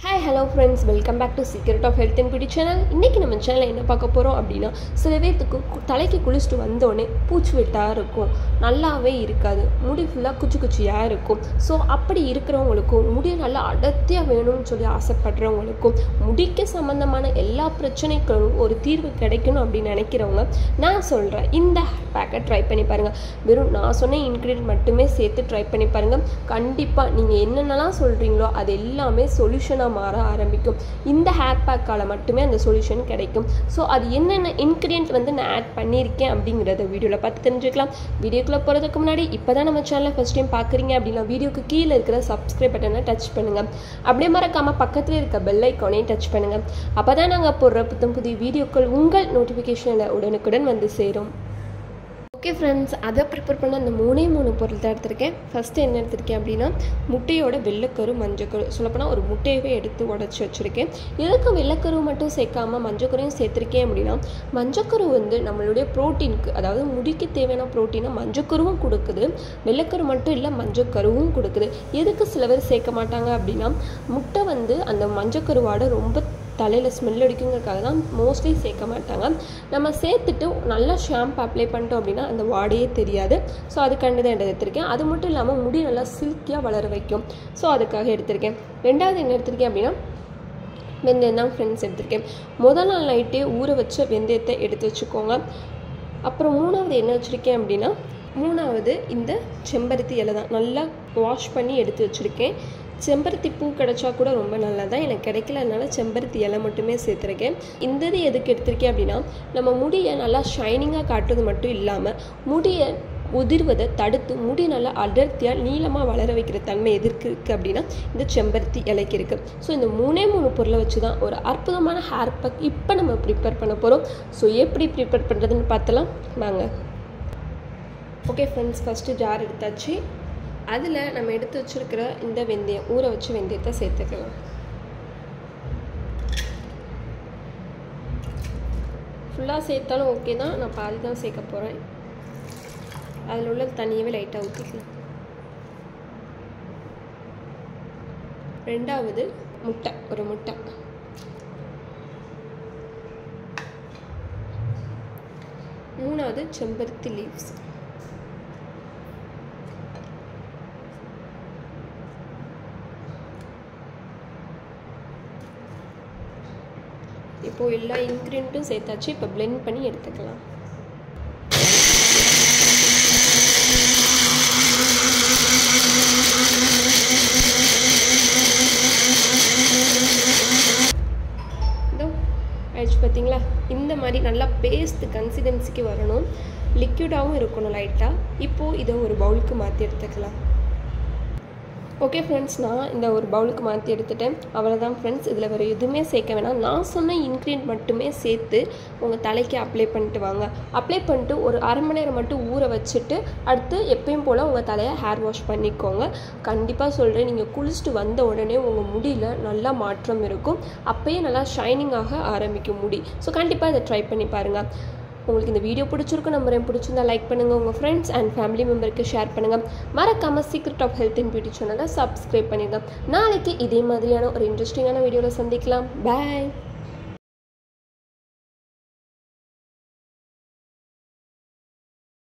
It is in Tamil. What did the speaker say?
Hi, hello friends, welcome back to Secret of Health and Beauty channel. இன்னைக்கு நம்ம சேனல்ல என்ன பார்க்க போறோம் அப்படினா சில பேருக்கு தலைக்கு குளிச்சிட்டு வந்தோனே பூச்சி வெட்டா இருக்கும், நல்லாவே இருக்காது, முடி ஃபுல்லா குச்சி குச்சியா இருக்கும். சோ அப்படி இருக்குறவங்களுக்கு முடி நல்லா அடர்த்தியா வேணும்னு சொல்லி ஆசைப்படுறவங்களுக்கு முடிக்கு சம்பந்தமான எல்லா பிரச்சனைகளுக்கும் ஒரு தீர்வு கிடைக்கணும் அப்படி நினைக்கிறவங்க நான் சொல்றேன் இந்த பேக்கை ட்ரை பண்ணி பாருங்க. வெறும் நான் சொன்ன இன்கிரிடியன்ட் மட்டுமே சேர்த்து ட்ரை பண்ணி பாருங்க. கண்டிப்பா நீங்க என்னென்னலாம் சொல்றீங்களோ அது எல்லாமே சொல்யூஷனா மாற ஆரம்பிக்கும். இந்த ஹேர் பேக்கால மட்டுமே அந்த சொல்யூஷன் கிடைக்கும். ஸோ அது என்னென்ன இன்கிரிடியன்ட் வந்து நான் ஆட் பண்ணியிருக்கேன் அப்படிங்கிறத வீடியோவில் பார்த்து தெரிஞ்சுக்கலாம். வீடியோக்குள்ளே போகிறதுக்கு முன்னாடி இப்போ தான் நம்ம சேனலை ஃபஸ்ட் டைம் பார்க்குறீங்க அப்படின்னா வீடியோக்கு கீழே இருக்கிற சப்ஸ்கிரைப் பட்டனை டச் பண்ணுங்கள். அப்படியே மறக்காமல் பக்கத்தில் இருக்க பெல் ஐக்கானையும் டச் பண்ணுங்கள். அப்போ தான் நாங்கள் போடுற புதிய வீடியோக்கள் உங்கள் நோட்டிஃபிகேஷனில் உடனுக்குடன் வந்து சேரும். ஓகே ஃப்ரெண்ட்ஸ், அதை ப்ரிப்பேர் பண்ண அந்த மூணு பொருள் தான் எடுத்திருக்கேன். ஃபஸ்ட்டு என்ன எடுத்திருக்கேன் அப்படின்னா முட்டையோட வெள்ளைக்கரு மஞ்சக்கரு, சொல்லப்போனால் ஒரு முட்டையவே எடுத்து உடச்சி வச்சுருக்கேன். எதுக்கு வெள்ளைக்கரு மட்டும் சேர்க்காமல் மஞ்சக்கரையும் சேர்த்துருக்கேன் அப்படின்னா மஞ்சக்கரு வந்து நம்மளுடைய ப்ரோட்டீனுக்கு, அதாவது முடிக்கு தேவையான ப்ரோட்டீனை மஞ்சக்கருவும் கொடுக்குது, வெள்ளைக்கரு மட்டும் இல்லை மஞ்சக்கருவும் கொடுக்குது. எதுக்கு சில பேர் சேர்க்க மாட்டாங்க அப்படின்னா முட்டை வந்து அந்த மஞ்சக்கருவாட ரொம்ப தலையில் ஸ்மெல் அடிக்குங்கிறதுக்காக தான் மோஸ்ட்லி சேர்க்க மாட்டாங்க. நம்ம சேர்த்துட்டு நல்லா ஷாம்பு அப்ளை பண்ணிட்டோம் அப்படின்னா அந்த வாடையே தெரியாது. ஸோ அதுக்காண்டி தான் எடுத்திருக்கேன். அது மட்டும் இல்லாமல் முடி நல்லா சில்கியாக வளர வைக்கும். ஸோ அதுக்காக எடுத்திருக்கேன். ரெண்டாவது என்ன எடுத்திருக்கேன் அப்படின்னா வெந்தயம் தான் ஃப்ரெண்ட்ஸ் எடுத்திருக்கேன். முதல் நாள் நைட்டே ஊற வச்ச வெந்தயத்தை எடுத்து வச்சுக்கோங்க. அப்புறம் மூணாவது என்ன வச்சுருக்கேன் அப்படின்னா இந்த செம்பருத்தி இலை தான் நல்லா வாஷ் பண்ணி எடுத்து வச்சுருக்கேன். செம்பருத்தி பூ கிடைச்சா கூட ரொம்ப நல்லா தான், எனக்கு கிடைக்கலனால செம்பருத்தி இலை மட்டுமே சேர்த்துருக்கேன். இந்த இது எதுக்கு எடுத்திருக்கேன் அப்படின்னா நம்ம முடியை நல்லா ஷைனிங்காக காட்டுறது மட்டும் இல்லாமல் முடியை உதிர்வதை தடுத்து முடி நல்லா அடர்த்தியாக நீளமாக வளர வைக்கிற தன்மை எதற்கு இருக்குது அப்படின்னா இந்த செம்பருத்தி இலைக்கு இருக்குது. ஸோ இந்த மூணு பொருளை வச்சு தான் ஒரு அற்புதமான ஹேர் பேக் இப்போ நம்ம ப்ரிப்பேர் பண்ண போகிறோம். ஸோ எப்படி ப்ரிப்பேர் பண்ணுறதுன்னு பார்த்தலாம் வாங்க. ஓகே ஃப்ரெண்ட்ஸ், ஃபஸ்ட்டு ஜார் எடுத்தாச்சு. அதில் நம்ம எடுத்து வச்சுருக்கிற இந்த வெந்தயம், ஊற வச்சு வெந்தயத்தை சேர்த்துக்கலாம். ஃபுல்லாக சேர்த்தாலும் ஓகே தான், நான் பாதி தான் சேர்க்க போகிறேன். அதில் உள்ள தண்ணியவே லைட்டாக ஊற்றிக்கலாம். ரெண்டாவது முட்டை, ஒரு முட்டை. மூணாவது செம்பருத்தி லீவ்ஸ். இப்போது எல்லா இன்க்ரீடியண்ட்டும் சேர்த்தாச்சு. இப்போ பிளெண்ட் பண்ணி எடுத்துக்கலாம். இதோ ஆயிடுச்சு பார்த்தீங்களா? இந்த மாதிரி நல்லா பேஸ்ட் கன்சிஸ்டன்சிக்கு வரணும், லிக்விடாகவும் இருக்கணும் லைட்டாக. இப்போது இதை ஒரு பவுலுக்கு மாற்றி எடுத்துக்கலாம். ஓகே ஃப்ரெண்ட்ஸ், நான் இந்த ஒரு பவுலுக்கு மாற்றி எடுத்துட்டேன். அவ்வளோதான் ஃப்ரெண்ட்ஸ், இதில் வேறு எதுவுமே சேர்க்க வேணாம். நான் சொன்ன இன்க்ரீடியன்ட் மட்டுமே சேர்த்து உங்கள் தலைக்கு அப்ளை பண்ணிட்டு வாங்க. அப்ளை பண்ணிட்டு ஒரு அரை மணி நேரம் மட்டும் ஊற வச்சுட்டு அடுத்து எப்பயும் போல் உங்கள் தலையை ஹேர் வாஷ் பண்ணிக்கோங்க. கண்டிப்பாக சொல்கிறேன், நீங்கள் குளிச்சுட்டு வந்த உடனே உங்கள் முடியில் நல்லா மாற்றம் இருக்கும். அப்போயே நல்லா ஷைனிங்காக ஆரம்பிக்கும் முடி. ஸோ கண்டிப்பாக இதை ட்ரை பண்ணி பாருங்கள். உங்களுக்கு இந்த வீடியோ பிடிச்சிருக்கும் நம்புறேன். பிடிச்சிருந்தா லைக் பண்ணுங்கள், உங்கள் ஃப்ரெண்ட்ஸ் அண்ட் ஃபேமிலி மெம்பருக்கு ஷேர் பண்ணுங்கள். மறக்காமல் secret of health and beauty சேனலை சப்ஸ்கிரைப் பண்ணிடுங்க. நாளைக்கு இதே மாதிரியான ஒரு இன்ட்ரெஸ்டிங்கான வீடியோவில் சந்திக்கலாம். பாய்.